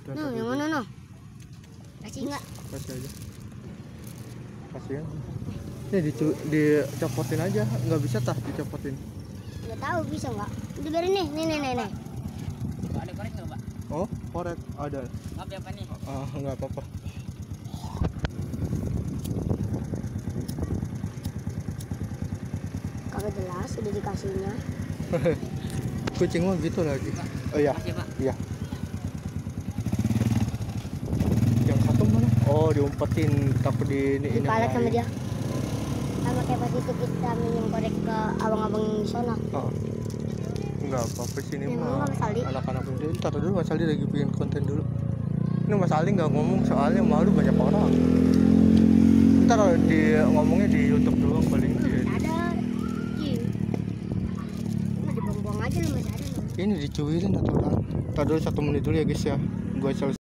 Nah, yang mana no? Kasih nggak? Kasih aja. Kasih ya. Ini dicopotin aja, nggak bisa tah dicopotin. Nggak tahu bisa nggak? Dibiarin nih, nih. Ada korek nggak, Pak? Oh, korek ada. Maaf ya, Pak nih. Ah, nggak apa-apa. Kagak jelas, udah dikasihnya. Kucing mah gitu lagi. Oh iya. Makasih, Pak. Iya. Yang satu mana? Oh, diumpetin takut ini Dipalet sama dia. Sama kayak pas itu kita minum korek ke abang-abang di sana. Oh. Enggak apa-apa sini Memang mah. nggak, Mas Aldi? Anak-anak muda. Ntar dulu Mas Aldi lagi bikin konten dulu. Ini Mas Aldi nggak ngomong soalnya malu banyak orang. Ntar ngomongnya di YouTube doang paling. Ada. Cuma dibuang-buang aja lu masih ada. Ini dicuilin atau apa? Ntar dulu 1 menit dulu ya guys ya. Gue selesai.